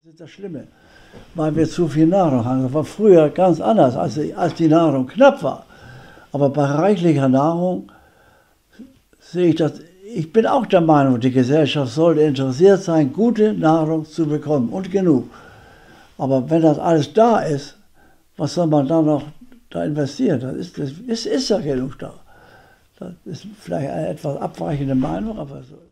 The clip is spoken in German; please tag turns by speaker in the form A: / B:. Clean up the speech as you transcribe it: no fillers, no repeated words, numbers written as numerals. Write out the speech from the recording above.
A: Das ist das Schlimme, weil wir zu viel Nahrung haben. Das war früher ganz anders, als die Nahrung knapp war. Aber bei reichlicher Nahrung sehe ich das. Ich bin auch der Meinung, die Gesellschaft sollte interessiert sein, gute Nahrung zu bekommen und genug. Aber wenn das alles da ist, was soll man dann noch da investieren? Das ist ja genug da. Das ist vielleicht eine etwas abweichende Meinung, aber so.